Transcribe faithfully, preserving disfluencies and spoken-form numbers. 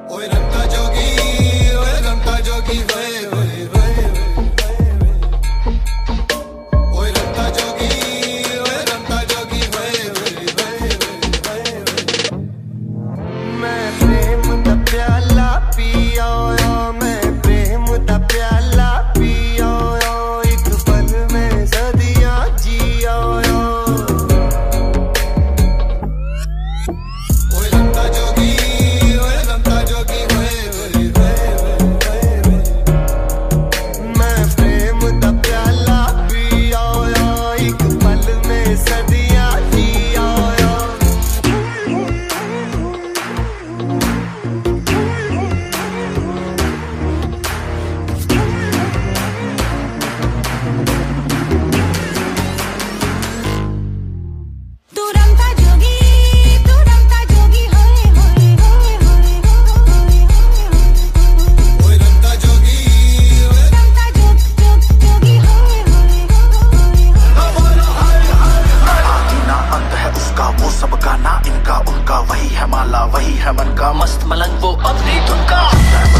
ओए रमता जोगी, ओए रमता जोगी, होए होए होए ओए रमता जोगी, ओए रमता जोगी, होए होए होए। मैं प्रेम दा प्याला पिया, मैं प्रेम दा प्याला पिया, एक पल में सदियां जिया। ओए रमता जोगी, ओए रमता जोगी, होए होए होए। मैं प्रेम दा प्याला पिया, एक पल में सदियां जिया। तू रमता जोगी, तू रमता जोगी, होए होए होए होए होए। ओए रमता जोगी, ओए रमता जोग जोग जोगी, होए होए होए। आदि ना अंत है उसका, वो सबका ना इनका, उनका वही है माला, वही है मन का मस्त मलंग, वो अपनी धुन का।